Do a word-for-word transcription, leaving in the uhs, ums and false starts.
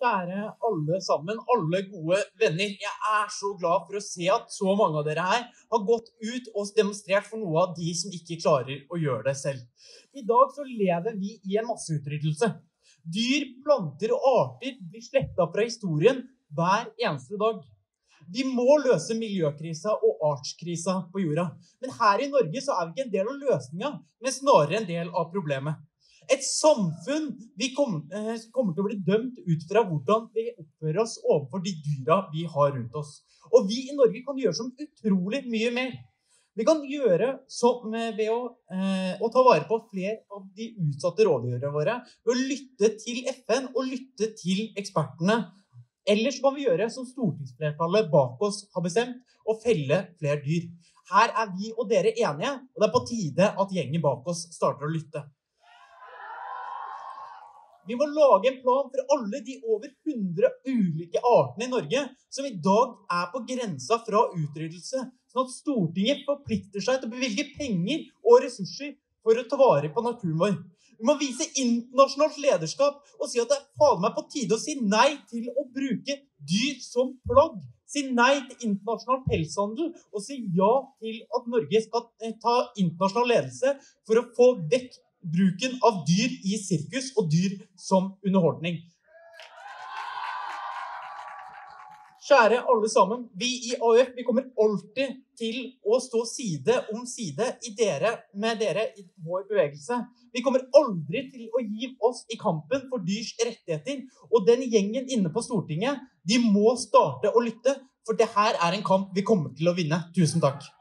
Kjære alle sammen, alle gode venner. Jeg er så glad for å se at så mange av dere her har gått ut og demonstrert for noe av de som ikke klarer å gjøre det selv. I dag så lever vi i en masseutryddelse. Dyr, planter og arter blir slettet fra historien hver eneste dag. Vi må løse miljøkrisa og artskrisa på jorda. Men her i Norge så er vi ikke en del av løsningen, men snarere en del av problemet. Et samfunn vi kommer, eh, kommer til å bli dømt ut fra hvordan vi oppfører oss overfor de dyra vi har rundt oss. Og vi i Norge kan gjøre som utrolig mye mer. Vi kan gjøre som ved å, eh, å ta vare på flere av de utsatte rådyrene våre, ved å lytte til F N og lytte til ekspertene. Ellers kan vi gjøre som stortingsflertallet bak oss har bestemt, og felle flere dyr. Her er vi og dere enige, og det er på tide at gjengen bak oss starter å lytte. Vi må lage en plan for alle de over hundre ulike artene i Norge som i dag er på grensa fra utryddelse, sånn at Stortinget forplikter seg til å bevilge penger og ressurser for å ta vare på naturen vår. Vi må vise internasjonalt lederskap og si at det er faen meg på tide å si nei til å bruke dyr som plagg. Si nei til internasjonal pelshandel og si ja til at Norge skal ta internasjonal ledelse for å få vekk bruken av dyr i sirkus og dyr som underholdning. Kjære alle sammen, vi i A U F vi kommer alltid til å stå side om side i dere, med dere i vår bevegelse. Vi kommer aldri til å gi oss i kampen for dyrs rettigheter, og den gjengen inne på Stortinget, de må starte å lytte, for det her er en kamp vi kommer til å vinne. Tusen takk.